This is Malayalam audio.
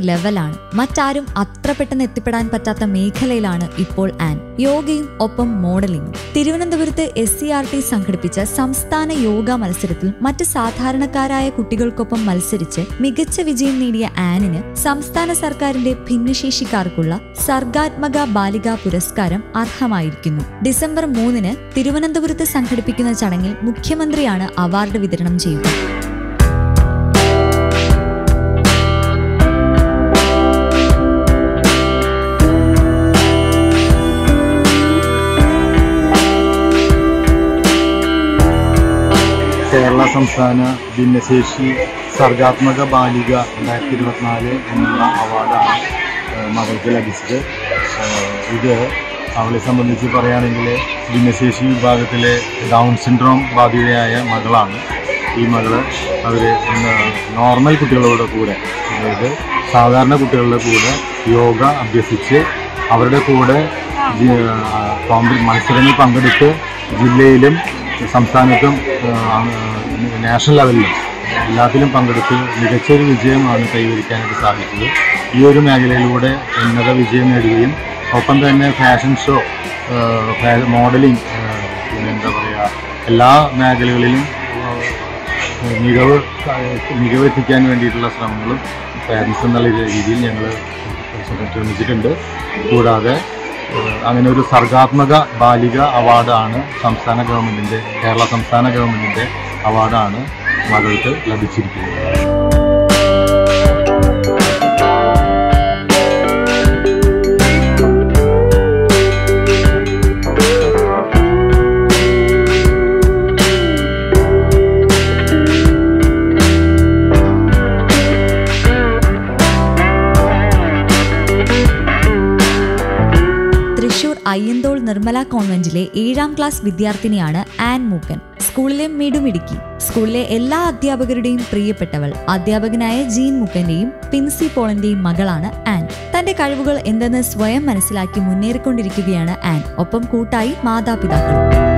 ലെവലാണ്. മറ്റാരും അത്ര പെട്ടെന്ന് എത്തിപ്പെടാൻ പറ്റാത്ത മേഖലയിലാണ് ഇപ്പോൾ ആൻ. യോഗയും ഒപ്പം മോഡലിംഗും. തിരുവനന്തപുരത്ത് SCERT സംഘടിപ്പിച്ച സംസ്ഥാന യോഗ മത്സരത്തിൽ മറ്റ് സാധാരണക്കാരായ കുട്ടികൾക്കൊപ്പം മത്സരിച്ച് മികച്ച വിജയം നേടിയ ആനിന് സംസ്ഥാന സർക്കാരിന്റെ ഭിന്നശേഷിക്കാർക്കുള്ള സർഗാത്മക ബാലികാ പുരസ്കാരം അർഹമായിരിക്കുന്നു. ഡിസംബർ 3 തിരുവനന്തപുരത്ത് സംഘടിപ്പിക്കുന്ന ചടങ്ങിൽ മുഖ്യമന്ത്രിയാണ് അവാർഡ് വിതരണം ചെയ്യുക. കേരള സംസ്ഥാന ഭിന്നശേഷി സർഗാത്മക ബാലിക 2024 എന്നുള്ള അവാർഡാണ് മകൾക്ക് ലഭിച്ചത്. ഇത് അവളെ സംബന്ധിച്ച് പറയുകയാണെങ്കിൽ ഭിന്നശേഷി വിഭാഗത്തിലെ ഡൗൺ സിൻഡ്രോം ബാധിതയായ മകളാണ്. ഈ മകള് അവർ നോർമൽ കുട്ടികളുടെ കൂടെ, അതായത് സാധാരണ കുട്ടികളുടെ കൂടെ യോഗ അഭ്യസിച്ച് അവരുടെ കൂടെ മത്സരങ്ങൾ പങ്കെടുത്ത് ജില്ലയിലും സംസ്ഥാനത്തും നാഷണൽ ലെവലിലും എല്ലാത്തിലും പങ്കെടുത്ത് മികച്ചൊരു വിജയമാണ് കൈവരിക്കാനായിട്ട് സാധിച്ചത്. ഈ ഒരു മേഖലയിലൂടെ ഉന്നത വിജയം നേടുകയും ഒപ്പം തന്നെ ഫാഷൻ ഷോ, മോഡലിംഗ്, പിന്നെ എന്താ പറയുക, എല്ലാ മേഖലകളിലും മികവെത്തിക്കാൻ വേണ്ടിയിട്ടുള്ള ശ്രമങ്ങളും പാരൻസ് എന്നുള്ള രീതിയിൽ ഞങ്ങൾ ശ്രമിച്ചിട്ടുണ്ട്. കൂടാതെ അങ്ങനെ ഒരു സർഗാത്മക ബാലിക അവാർഡാണ് കേരള സംസ്ഥാന ഗവൺമെൻറ്റിൻ്റെ അവാർഡാണ് മകൾക്ക് ലഭിച്ചിരിക്കുന്നത്. അയ്യന്തോൾ നിർമ്മല കോൺവെന്റിലെ 7ാം ക്ലാസ് വിദ്യാർത്ഥിനിയാണ് ആൻ മൂക്കൻ. സ്കൂളിലെ മിടുമിടുക്കി. സ്കൂളിലെ എല്ലാ അധ്യാപകരുടെയും പ്രിയപ്പെട്ടവൾ. അധ്യാപകനായ ജീൻ മൂക്കന്റെയും പിൻസി പോളിന്റെയും മകളാണ് ആൻ. തന്റെ കഴിവുകൾ എന്തെന്ന് സ്വയം മനസ്സിലാക്കി മുന്നേറിക്കൊണ്ടിരിക്കുകയാണ് ആൻ. ഒപ്പം കൂട്ടായി മാതാപിതാക്കളും.